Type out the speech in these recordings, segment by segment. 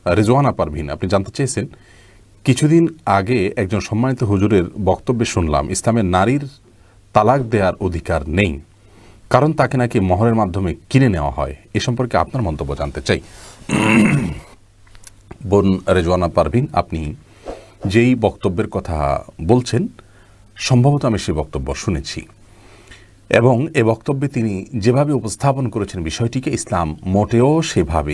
রেজওয়ানা পারভিন, আপনি জানতে চেয়েছেন কিছুদিন আগে একজন সম্মানিত হুজুরের বক্তব্যে শুনলাম ইসলামের নারীর তালাক দেওয়ার অধিকার নেই, কারণ তাকে নাকি মহরের মাধ্যমে কিনে নেওয়া হয়। এ সম্পর্কে আপনার মন্তব্য জানতে চাই। বোন রেজওয়ানা পারভিন, আপনি যেই বক্তব্যের কথা বলছেন সম্ভবত আমি সেই বক্তব্য শুনেছি, এবং এ বক্তব্যে তিনি যেভাবে উপস্থাপন করেছেন বিষয়টিকে, ইসলাম মোটেও সেভাবে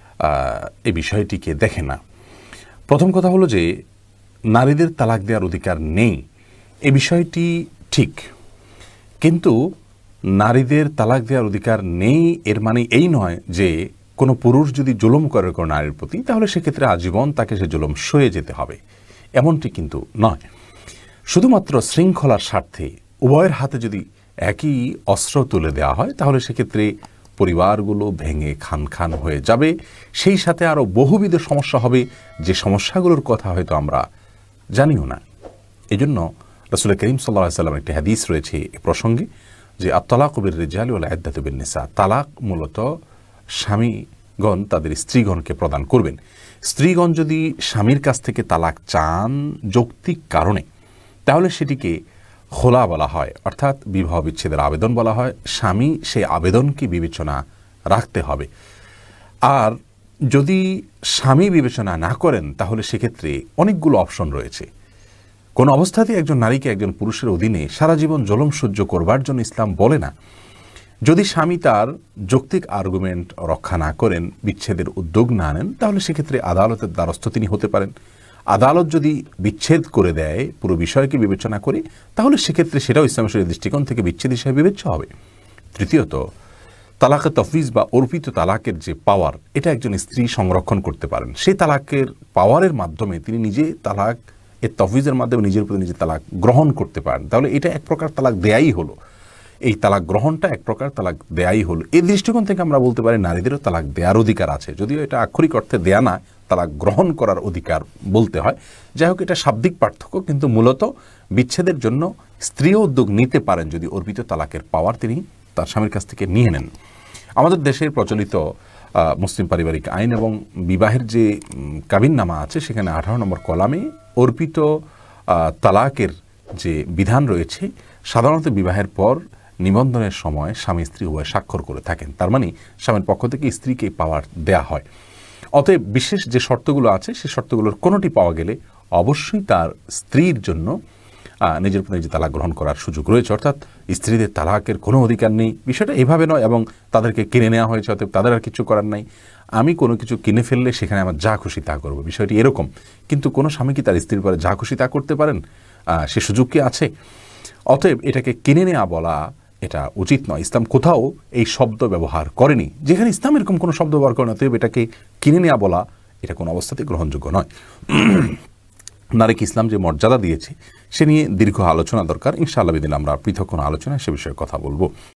এই বিষয়টিকে দেখে না। প্রথম কথা হলো যে নারীদের তালাক দেওয়ার অধিকার নেই, এ বিষয়টি ঠিক, কিন্তু নারীদের তালাক দেওয়ার অধিকার নেই এর মানে এই নয় যে কোনো পুরুষ যদি জুলুম করে কোনো নারীর প্রতি তাহলে সেক্ষেত্রে আজীবন তাকে সে জুলুম সয়ে যেতে হবে, এমনটি কিন্তু নয়। শুধুমাত্র শৃঙ্খলার স্বার্থে উভয়ের হাতে যদি একই অস্ত্র তুলে দেওয়া হয় তাহলে সেক্ষেত্রে পরিবারগুলো ভেঙে খান খান হয়ে যাবে, সেই সাথে আরও বহুবিধ সমস্যা হবে, যে সমস্যাগুলোর কথা হয়তো আমরা জানিও না। এই জন্য রাসূল করিম সাল্লাল্লাহু আলাইহি ওয়াসাল্লামের একটি হাদিস রয়েছে এ প্রসঙ্গে, যে আত-তালাকু বির-রিজালি ওয়াল ইদ্দাতু বিন-নিসা, তালাক মূলত স্বামীগণ তাদের স্ত্রীগণকে প্রদান করবেন। স্ত্রীগণ যদি স্বামীর কাছ থেকে তালাক চান যৌক্তিক কারণে, তাহলে সেটিকে খোলা বলা হয়, অর্থাৎ বিবাহ বিচ্ছেদের আবেদন বলা হয়। স্বামী সেই আবেদনকে বিবেচনা রাখতে হবে। আর যদি স্বামী বিবেচনা না করেন তাহলে সেক্ষেত্রে অনেকগুলো অপশন রয়েছে। কোন অবস্থাতেই একজন নারীকে একজন পুরুষের অধীনে সারা জীবন জুলুম সহ্য করবার জন্য ইসলাম বলে না। যদি স্বামী তার যৌক্তিক আর্গুমেন্ট রক্ষা না করেন, বিচ্ছেদের উদ্যোগ না নেন, তাহলে সেক্ষেত্রে আদালতের দ্বারস্থ তিনি হতে পারেন। আদালত যদি বিচ্ছেদ করে দেয় পুরো বিষয়কে বিবেচনা করে, তাহলে সেক্ষেত্রে সেটাও ইসলামের শরীয়তের দৃষ্টিকোণ থেকে বিচ্ছেদ হিসেবে বিবেচ্য হবে। তৃতীয়ত, তালাকে তফবিজ বা অর্পিত তালাকের যে পাওয়ার, এটা একজন স্ত্রী সংরক্ষণ করতে পারেন। সেই তালাকের পাওয়ারের মাধ্যমে তিনি নিজে তালাক এর তফবিজের মাধ্যমে নিজের উপরে নিজে তালাক গ্রহণ করতে পারেন। তাহলে এটা এক প্রকার তালাক দেয়াই হলো, এই তালাক গ্রহণটা এক প্রকার তালাক দেয়াই হলো। এই দৃষ্টিকোণ থেকে আমরা বলতে পারি নারীদেরও তালাক দেওয়ার অধিকার আছে, যদিও এটা আক্ষরিক অর্থে দেয়া না, তালাক গ্রহণ করার অধিকার বলতে হয়। যাই হোক, এটা শাব্দিক পার্থক্য, কিন্তু মূলত বিচ্ছেদের জন্য স্ত্রীও উদ্যোগ নিতে পারেন যদি অর্পিত তালাকের পাওয়ার তিনি তার স্বামীর কাছ থেকে নিয়ে নেন। আমাদের দেশের প্রচলিত মুসলিম পারিবারিক আইন এবং বিবাহের যে কাবিননামা আছে সেখানে 18 নম্বর কলামে অর্পিত তালাকের যে বিধান রয়েছে, সাধারণত বিবাহের পর নিবন্ধনের সময় স্বামী স্ত্রী উভয় স্বাক্ষর করে থাকেন। তার মানে স্বামীর পক্ষ থেকে স্ত্রীকে পাওয়ার দেয়া হয়। অতএব বিশেষ যে শর্তগুলো আছে সেই শর্তগুলোর কোনোটি পাওয়া গেলে অবশ্যই তার স্ত্রীর জন্য নিজের উপর নিজে তালাক গ্রহণ করার সুযোগ রয়েছে, অর্থাৎ স্ত্রীদের তালাকের কোনো অধিকার নেই। বিষয়টা এভাবে নয়, এবং তাদেরকে কিনে নেওয়া হয়েছে, অতএব তাদের আর কিছু করার নাই। আমি কোনো কিছু কিনে ফেললে সেখানে আমার যা খুশি তা করবো, বিষয়টি এরকম। কিন্তু কোনো স্বামী কি তার স্ত্রীর পরে যা খুশি তা করতে পারেন? সে সুযোগ কি আছে? অতএব এটাকে কিনে নেওয়া বলা এটা উচিত নয়। ইসলাম কোথাও এই শব্দ ব্যবহার করেনি। যেখানে ইসলাম এরকম কোনো শব্দ ব্যবহার করে না, অতএব এটাকে কিনে নেওয়া বলা এটা কোনো অবস্থাতেই গ্রহণযোগ্য নয়। নারীকে ইসলাম যে মর্যাদা দিয়েছে সে নিয়ে দীর্ঘ আলোচনা দরকার। ইনশাআল্লাহ বিদিন আমরা পৃথক কোনো আলোচনায় সে বিষয়ে কথা বলবো।